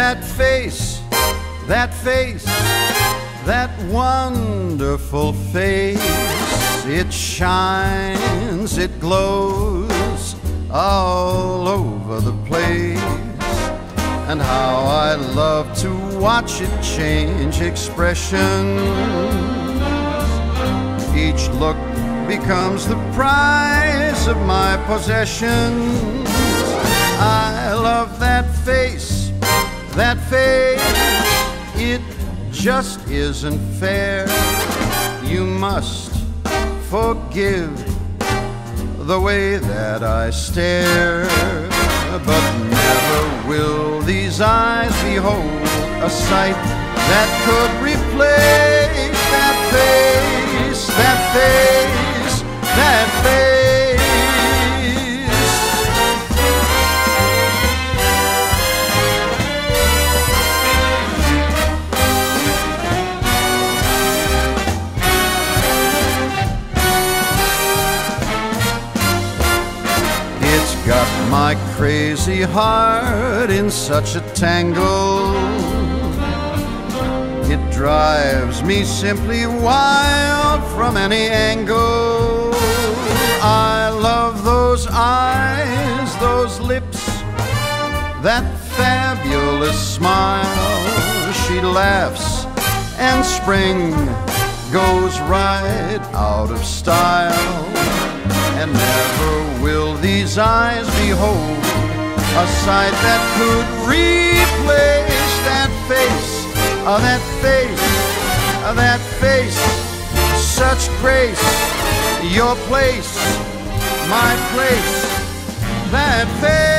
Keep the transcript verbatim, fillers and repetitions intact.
that face, that face, that wonderful face. It shines, it glows all over the place. And how I love to watch it change expression. Each look becomes the prize of my possessions. I love that face, that face. It just isn't fair. You must forgive the way that I stare. But never will these eyes behold a sight that could replace that face, that face, that face. It's got my crazy heart in such a tangle. It drives me simply wild from any angle. I love those eyes, those lips, that fabulous smile. She laughs and spring goes right out of style. And never will these eyes behold a sight that could replace that face, oh, that face, oh, that face. Such grace, your place, my place, that face.